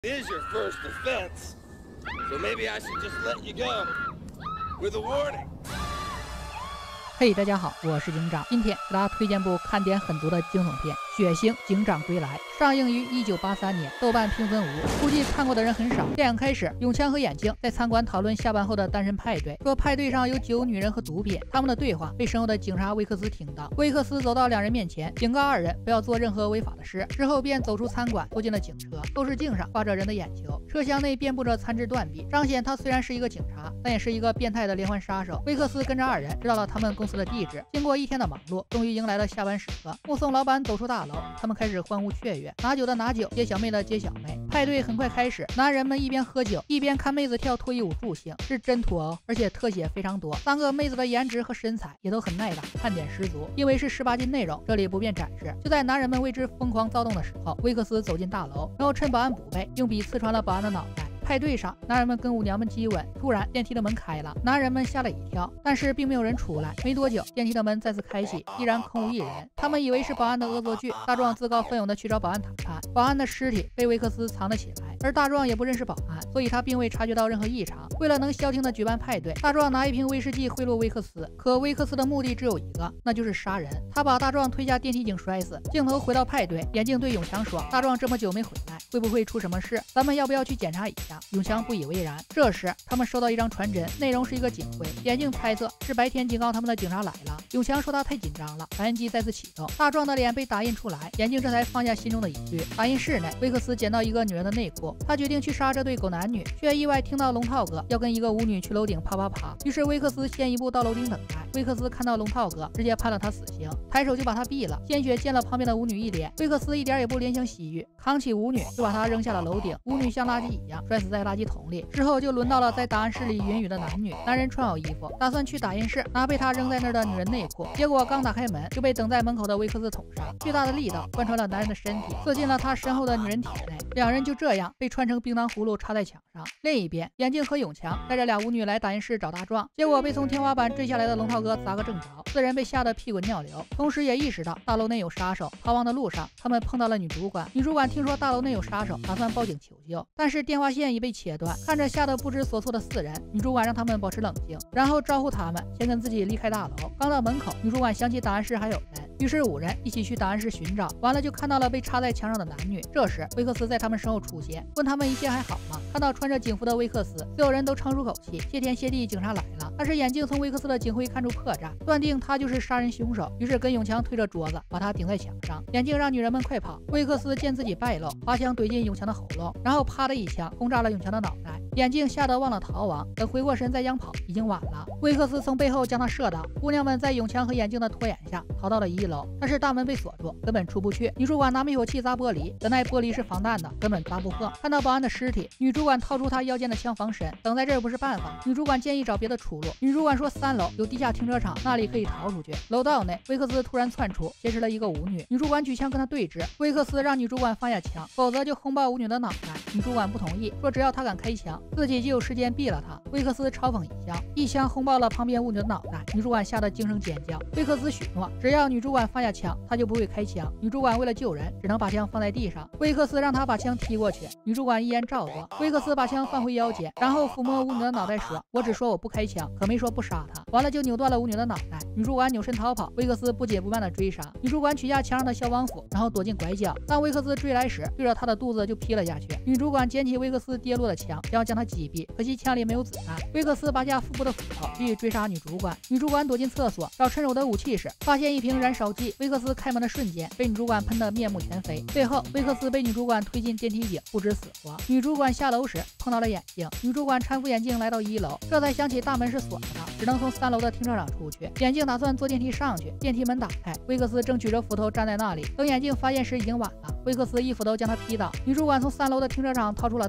It is your first offense, so maybe I should just let you go with a warning. 嘿，大家好，我是警长。今天给大家推荐部看点很足的惊悚片《血腥警长归来》，上映于1983年，豆瓣评分5，估计看过的人很少。电影开始，永强和眼镜在餐馆讨论下班后的单身派对，说派对上有酒、女人和毒品。他们的对话被身后的警察威克斯听到，威克斯走到两人面前，警告二人不要做任何违法的事，之后便走出餐馆，坐进了警车。后视镜上挂着人的眼球，车厢内遍布着残肢断臂，彰显他虽然是一个警察，但也是一个变态的连环杀手。威克斯跟着二人知道了他们公司的地址，经过一天的忙碌，终于迎来了下班时刻。目送老板走出大楼，他们开始欢呼雀跃，拿酒的拿酒，接小妹的接小妹。派对很快开始，男人们一边喝酒一边看妹子跳脱衣舞助兴，是真土哦，而且特写非常多。三个妹子的颜值和身材也都很耐打，看点十足。因为是18禁内容，这里不便展示。就在男人们为之疯狂躁动的时候，威克斯走进大楼，然后趁保安补位，用笔刺穿了保安的脑袋。派对上，男人们跟舞娘们激吻，突然电梯的门开了，男人们吓了一跳，但是并没有人出来。没多久，电梯的门再次开启，依然空无一人。他们以为是保安的恶作剧，大壮自告奋勇的去找保安谈判。保安的尸体被威克斯藏了起来，而大壮也不认识保安，所以他并未察觉到任何异常。为了能消停的举办派对，大壮拿一瓶威士忌贿赂威克斯，可威克斯的目的只有一个，那就是杀人。他把大壮推下电梯井摔死。镜头回到派对，眼镜对永强说：“大壮这么久没回来，会不会出什么事？咱们要不要去检查一下？”永强不以为然。这时，他们收到一张传真，内容是一个警徽。眼镜猜测是白天警告他们的警察来了。永强说他太紧张了，打印机再次启动，大壮的脸被打印出来，眼镜这才放下心中的疑虑。打印室内，威克斯捡到一个女人的内裤，他决定去杀这对狗男女，却意外听到龙套哥要跟一个舞女去楼顶啪啪啪。于是威克斯先一步到楼顶等待。威克斯看到龙套哥，直接判了他死刑，抬手就把他毙了，鲜血溅了旁边的舞女一脸。威克斯一点也不怜香惜玉，扛起舞女就把她扔下了楼顶，舞女像垃圾一样摔死在垃圾桶里。之后就轮到了在档案室里云雨的男女。男人穿好衣服，打算去打印室拿被他扔在那儿的女人内裤，结果刚打开门就被等在门口的威克斯捅伤，巨大的力道贯穿了男人的身体，刺进了他身后的女人体内。两人就这样被穿成冰糖葫芦插在墙上。另一边，眼镜和永强带着俩舞女来打印室找大壮，结果被从天花板坠下来的龙套哥砸个正着，四人被吓得屁滚尿流，同时也意识到大楼内有杀手。逃亡的路上，他们碰到了女主管。女主管听说大楼内有杀手，打算报警求救，但是电话线已被切断。看着吓得不知所措的四人，女主管让他们保持冷静，然后招呼他们先跟自己离开大楼。刚到门口，女主管想起档案室还有人，于是5人一起去档案室寻找，完了就看到了被插在墙上的男女。这时威克斯在他们身后出现，问他们一切还好吗？看到穿着警服的威克斯，所有人都长出口气，谢天谢地，警察来了。但是眼镜从威克斯的警徽看出破绽，断定他就是杀人凶手，于是跟永强推着桌子把他顶在墙上。眼镜让女人们快跑，威克斯见自己败露，把枪怼进永强的喉咙，然后啪的一枪轰炸了永强的脑袋。眼镜吓得忘了逃亡，等回过神再想跑，已经晚了。威克斯从背后将他射倒，姑娘们在永强和眼镜的拖延下逃到了1楼，但是大门被锁住，根本出不去。女主管拿灭火器砸玻璃，本来玻璃是防弹的，根本砸不破。看到保安的尸体，女主管掏出她腰间的枪防身，等在这儿不是办法。女主管建议找别的出路。女主管说3楼有地下停车场，那里可以逃出去。楼道内，威克斯突然窜出，挟持了一个舞女。女主管举枪跟他对峙，威克斯让女主管放下枪，否则就轰爆舞女的脑袋。女主管不同意，说只要他敢开枪，自己就有时间毙了他。威克斯嘲讽一枪轰爆了旁边舞女的脑袋，女主管吓得惊声尖叫。威克斯许诺，只要女主管放下枪，他就不会开枪。女主管为了救人，只能把枪放在地上。威克斯让他把枪踢过去，女主管一言照做。威克斯把枪放回腰间，然后抚摸舞女的脑袋说：“我只说我不开枪，可没说不杀他。”完了就扭断了舞女的脑袋。女主管扭身逃跑，威克斯不紧不慢的追杀。女主管取下墙上的消防斧，然后躲进拐角。当威克斯追来时，对着他的肚子就劈了下去。女主管捡起威克斯跌落的枪，想要将他击毙，可惜枪里没有子弹。威克斯拔下腹部的斧头，继续追杀女主管。女主管躲进厕所找趁手的武器时，发现一瓶燃烧剂。威克斯开门的瞬间，被女主管喷得面目全非。最后，威克斯被女主管推进电梯井，不知死活。女主管下楼时碰到了眼镜，女主管搀扶眼镜来到1楼，这才想起大门是锁着的，只能从3楼的停车场出去。眼镜打算坐电梯上去，电梯门打开，威克斯正举着斧头站在那里。等眼镜发现时已经晚了，威克斯一斧头将他劈倒。女主管从3楼的停车场逃出了大楼，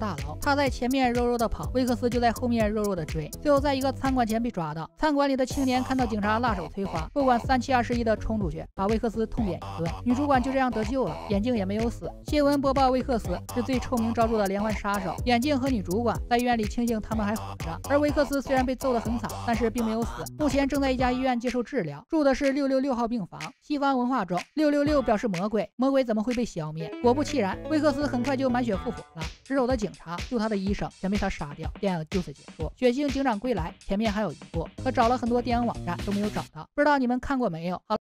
他在前面肉肉的跑，维克斯就在后面肉肉的追，最后在一个餐馆前被抓到。餐馆里的青年看到警察辣手摧花，不管3七2十一的冲出去，把维克斯痛扁一顿。女主管就这样得救了，眼镜也没有死。新闻播报维克斯是最臭名昭著的连环杀手，眼镜和女主管在医院里庆幸他们还活着。而维克斯虽然被揍得很惨，但是并没有死，目前正在一家医院接受治疗，住的是666号病房。西方文化中666表示魔鬼，魔鬼怎么会被消灭？果不其然，维克斯很快就满血复活了。值守的警察救他的医生全被他杀掉，电影就此结束。血腥警长归来前面还有一部，可找了很多电影网站都没有找到，不知道你们看过没有？好。